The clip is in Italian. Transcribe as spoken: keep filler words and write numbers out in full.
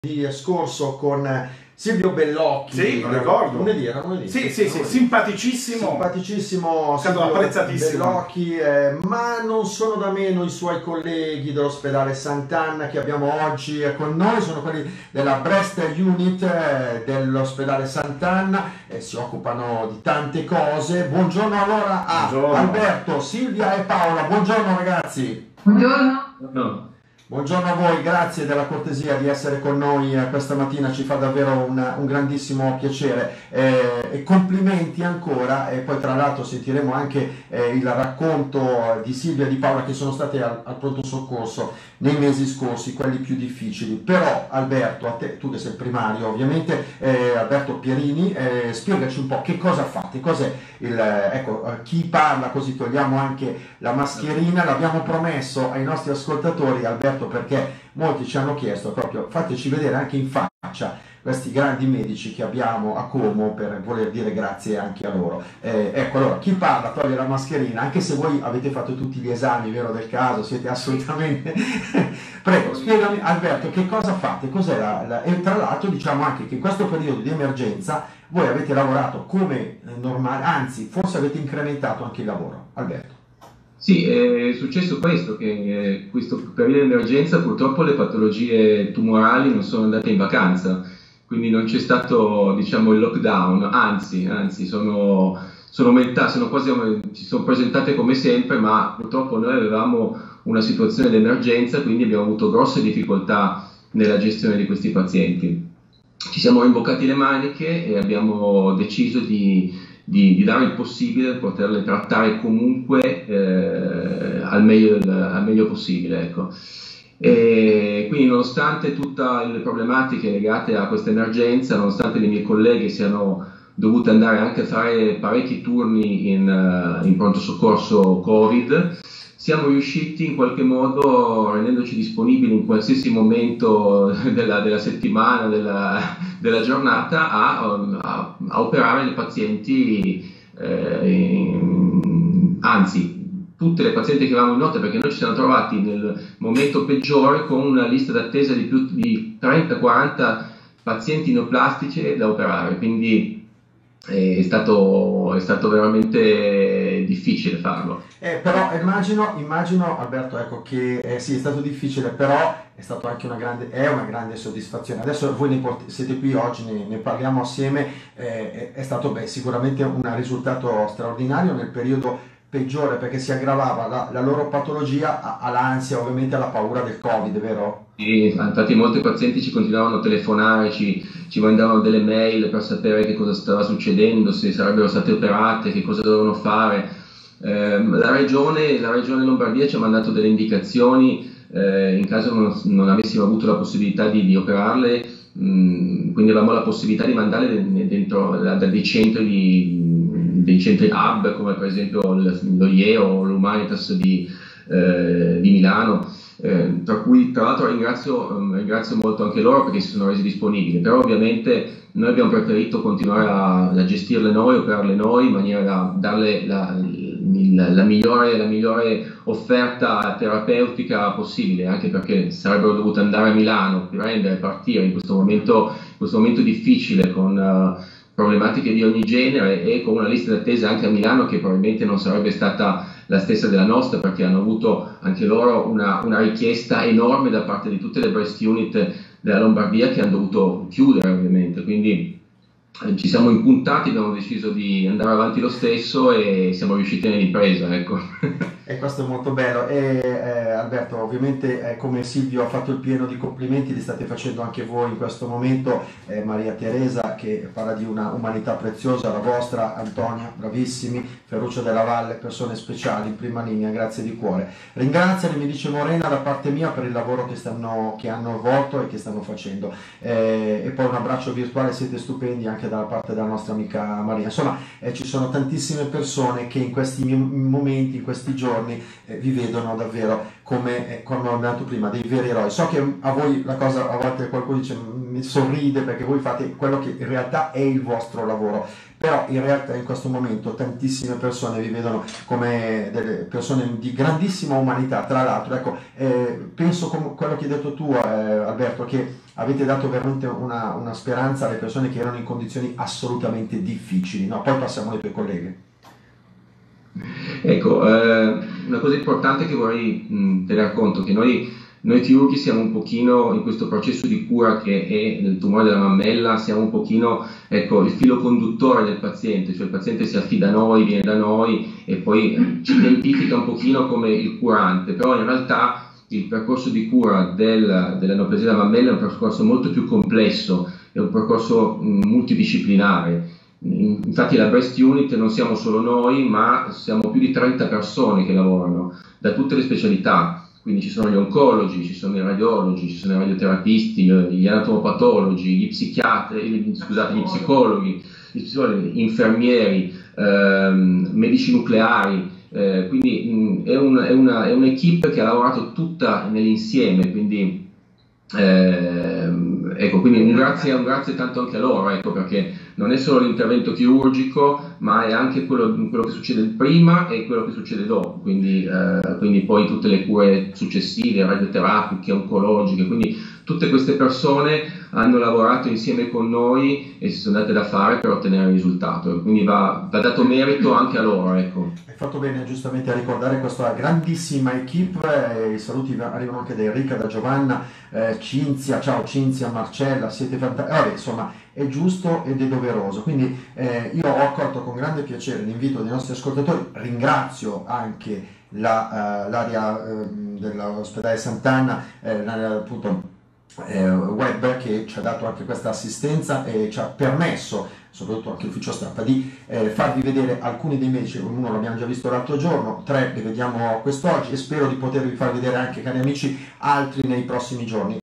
Di scorso con Silvio Bellocchi. Sì, lo ricordo. Lunedì era lunedì. Sì, sì, sì, simpaticissimo. Simpaticissimo Silvio apprezzatissimo. Bellocchi, eh, ma non sono da meno i suoi colleghi dell'ospedale Sant'Anna che abbiamo oggi con noi, sono quelli della Breast Unit eh, dell'ospedale Sant'Anna, eh, si occupano di tante cose. Buongiorno allora a Buongiorno. Alberto, Silvia e Paola. Buongiorno ragazzi. Buongiorno. No. Buongiorno a voi, grazie della cortesia di essere con noi eh, questa mattina, ci fa davvero un, un grandissimo piacere eh, e complimenti ancora, e poi tra l'altro sentiremo anche eh, il racconto di Silvia e di Paola che sono state al, al pronto soccorso nei mesi scorsi, quelli più difficili. Però Alberto, a te, tu che sei il primario ovviamente, eh, Alberto Pierini, eh, spiegaci un po' che cosa fate, cos'è il, ecco, chi parla, così togliamo anche la mascherina, l'abbiamo promesso ai nostri ascoltatori Alberto, perché molti ci hanno chiesto proprio fateci vedere anche in faccia questi grandi medici che abbiamo a Como, per voler dire grazie anche a loro. Eh, ecco, allora chi parla toglie la mascherina, anche se voi avete fatto tutti gli esami, vero, del caso, siete assolutamente prego, spiegami Alberto che cosa fate, cos'è la, la... e tra l'altro diciamo anche che in questo periodo di emergenza voi avete lavorato come normale, anzi forse avete incrementato anche il lavoro. Alberto. Sì, è successo questo, che eh, questo periodo di emergenza purtroppo le patologie tumorali non sono andate in vacanza, quindi non c'è stato, diciamo, il lockdown, anzi, anzi sono, sono aumentate, sono quasi, si sono presentate come sempre, ma purtroppo noi avevamo una situazione di emergenza, quindi abbiamo avuto grosse difficoltà nella gestione di questi pazienti. Ci siamo rimboccati le maniche e abbiamo deciso di Di, di dare il possibile per poterle trattare comunque eh, al, meglio, al meglio possibile, ecco. E quindi nonostante tutte le problematiche legate a questa emergenza, nonostante le mie colleghe siano dovute andare anche a fare parecchi turni in, uh, in pronto soccorso Covid, siamo riusciti in qualche modo, rendendoci disponibili in qualsiasi momento della, della settimana, della, della giornata, a, a, a operare le pazienti, eh, in, anzi tutte le pazienti che avevamo in notte, perché noi ci siamo trovati nel momento peggiore con una lista d'attesa di più di trenta quaranta pazienti neoplastici da operare, quindi è stato, è stato veramente difficile farlo. Eh, però immagino, immagino Alberto, ecco, che eh, sì, è stato difficile, però è stato anche una grande, è una grande soddisfazione. Adesso voi ne porti, siete qui oggi, ne, ne parliamo assieme, eh, è, è stato beh, sicuramente un risultato straordinario nel periodo peggiore, perché si aggravava la, la loro patologia all'ansia, ovviamente alla paura del Covid, vero? Sì, infatti molti pazienti ci continuavano a telefonare, ci, ci mandavano delle mail per sapere che cosa stava succedendo, se sarebbero state operate, che cosa dovevano fare. Eh, la, regione, la regione Lombardia ci ha mandato delle indicazioni eh, in caso non, non avessimo avuto la possibilità di, di operarle, mh, quindi avevamo la possibilità di mandarle dentro da, da dei centri di dei centri hub come per esempio l'O I E o l'Humanitas di, eh, di Milano, eh, tra cui tra l'altro ringrazio, um, ringrazio molto anche loro perché si sono resi disponibili, però ovviamente noi abbiamo preferito continuare a, a gestirle noi, operarle noi in maniera da darle la, la, la, migliore, la migliore offerta terapeutica possibile, anche perché sarebbero dovute andare a Milano, prendere, partire in questo momento, in questo momento difficile con uh, problematiche di ogni genere e con una lista d'attesa anche a Milano che probabilmente non sarebbe stata la stessa della nostra, perché hanno avuto anche loro una, una richiesta enorme da parte di tutte le breast unit della Lombardia che hanno dovuto chiudere ovviamente, quindi eh, ci siamo impuntati, abbiamo deciso di andare avanti lo stesso e siamo riusciti nell'impresa, ecco. E questo è molto bello. E eh, Alberto, ovviamente eh, come Silvio ha fatto il pieno di complimenti, li state facendo anche voi in questo momento, eh, Maria Teresa che parla di una umanità preziosa, la vostra, Antonia, bravissimi, Ferruccio della Valle, persone speciali in prima linea, grazie di cuore. Ringraziali, mi dice Morena, da parte mia per il lavoro che, stanno, che hanno svolto e che stanno facendo. Eh, e poi un abbraccio virtuale, siete stupendi anche dalla parte della nostra amica Maria. Insomma, eh, ci sono tantissime persone che in questi momenti, in questi giorni, giorni eh, vi vedono davvero come, eh, come ho detto prima, dei veri eroi. So che a voi la cosa, a volte qualcuno dice mi sorride perché voi fate quello che in realtà è il vostro lavoro, però in realtà in questo momento tantissime persone vi vedono come delle persone di grandissima umanità. Tra l'altro, ecco, eh, penso come quello che hai detto tu, eh, Alberto, che avete dato veramente una, una speranza alle persone che erano in condizioni assolutamente difficili, no? Poi passiamo ai tuoi colleghi. Ecco, eh, una cosa importante che vorrei mh, tenere conto, che noi, noi chirurghi siamo un pochino in questo processo di cura che è il tumore della mammella, siamo un pochino, ecco, il filo conduttore del paziente, cioè il paziente si affida a noi, viene da noi e poi ci identifica un pochino come il curante, però in realtà il percorso di cura del, dell'anoplasia della mammella è un percorso molto più complesso, è un percorso mh, multidisciplinare. Infatti la Breast Unit non siamo solo noi, ma siamo più di trenta persone che lavorano da tutte le specialità, quindi ci sono gli oncologi, ci sono i radiologi, ci sono i radioterapisti, gli anatomopatologi, gli psichiatri, scusate, gli psicologi, gli psicologi, infermieri, ehm, medici nucleari, eh, quindi mh, è, un, è, una, è un'equipe che ha lavorato tutta nell'insieme, quindi ehm, ecco, quindi un grazie, un grazie tanto anche a loro, ecco, perché non è solo l'intervento chirurgico, ma è anche quello, quello che succede prima e quello che succede dopo, quindi, eh, quindi poi tutte le cure successive, radioterapiche, oncologiche, quindi tutte queste persone hanno lavorato insieme con noi e si sono date da fare per ottenere il risultato, quindi va, va dato merito anche a loro, ecco. Hai fatto bene giustamente a ricordare questa grandissima equipe, eh, i saluti arrivano anche da Enrica, da Giovanna, eh, Cinzia, ciao Cinzia, Marcella, siete fantastici, eh, insomma è giusto ed è doveroso, quindi eh, io ho accolto con grande piacere l'invito dei nostri ascoltatori, ringrazio anche la, uh, l'area uh, dell'ospedale Sant'Anna, eh, appunto eh, web, che ci ha dato anche questa assistenza e ci ha permesso, soprattutto anche l'ufficio stampa, di eh, farvi vedere alcuni dei medici. Uno l'abbiamo già visto l'altro giorno, tre li vediamo quest'oggi e spero di potervi far vedere anche, cari amici, altri nei prossimi giorni.